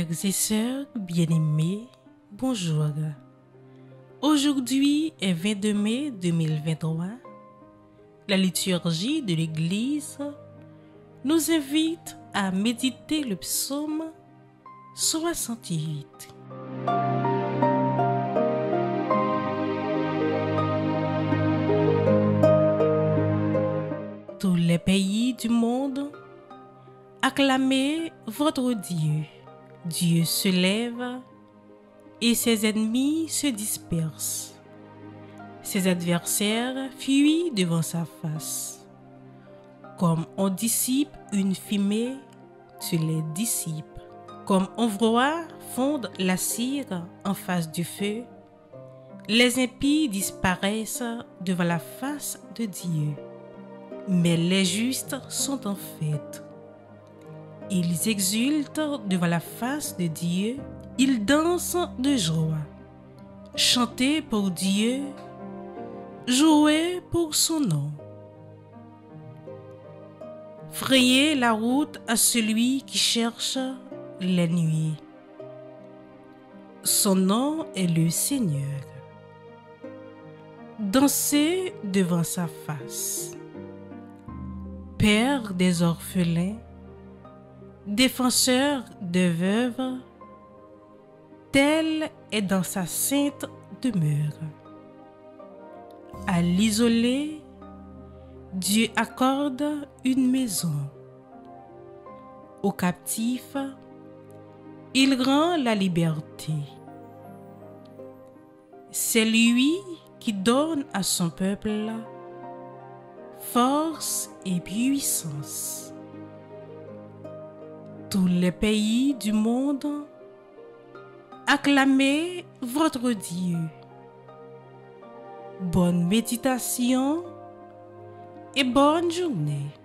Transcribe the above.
Frères et sœurs bien-aimés, bonjour. Aujourd'hui est 22 mai 2023. La liturgie de l'Église nous invite à méditer le psaume 68. Tous les pays du monde, acclamez votre Dieu. Dieu se lève et ses ennemis se dispersent. Ses adversaires fuient devant sa face. Comme on dissipe une fumée, tu les dissipes. Comme on voit fondre la cire en face du feu, les impies disparaissent devant la face de Dieu. Mais les justes sont en fête. Ils exultent devant la face de Dieu, ils dansent de joie. Chantez pour Dieu, jouez pour son nom. Frayez la route à celui qui cherche les nuits. Son nom est le Seigneur. Dansez devant sa face. Père des orphelins, défenseur de veuves, tel est dans sa sainte demeure. À l'isolé, Dieu accorde une maison. Aux captifs, il rend la liberté. C'est lui qui donne à son peuple force et puissance. Tous les pays du monde, acclamez votre Dieu. Bonne méditation et bonne journée.